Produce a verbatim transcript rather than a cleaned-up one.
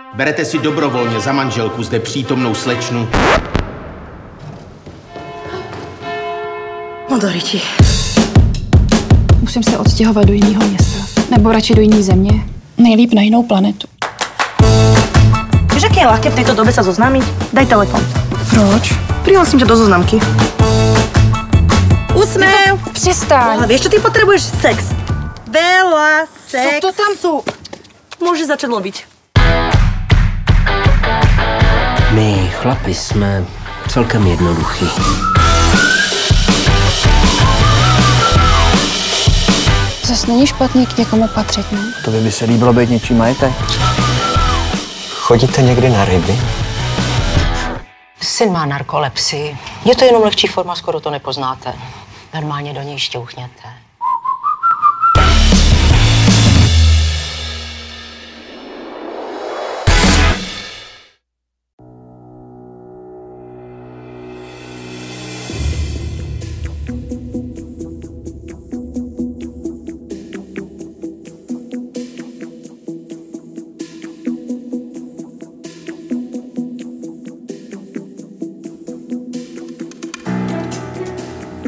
Berete si dobrovolně za manželku zde přítomnou slečnu. Modoriti. Musím se odstěhovat do jiného města. Nebo radši do jiné země. Nejlíp na jinou planetu. Víš, aký je ľahké v tejto dobe sa zoznámiť? Daj telefon. Proč? Prihlasím ťa do zoznamky. Úsmev! Přestaň. Ale vieš, čo ty potrebuješ? Sex. Veľa sex. Co to tam sú? Môžeš začať loviť. My, chlapi, jsme celkem jednoduchý. Zas není špatný k někomu patřit, ne? To by se líbilo být něčí majetek. Chodíte někdy na ryby? Syn má narkolepsii. Je to jenom lehčí forma, skoro to nepoznáte. Normálně do něj šťouchněte.